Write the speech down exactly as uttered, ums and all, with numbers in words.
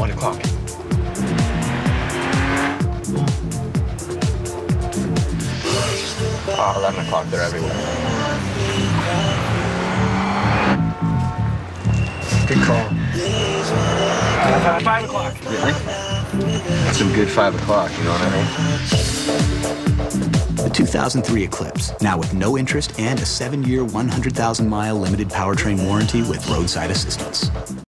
One o'clock. Oh, eleven o'clock, they're everywhere. Good call. Uh, five o'clock. Really? That's some good five o'clock, you know what I mean? The two thousand three Eclipse, now with no interest and a seven-year, one hundred thousand mile limited powertrain warranty with roadside assistance.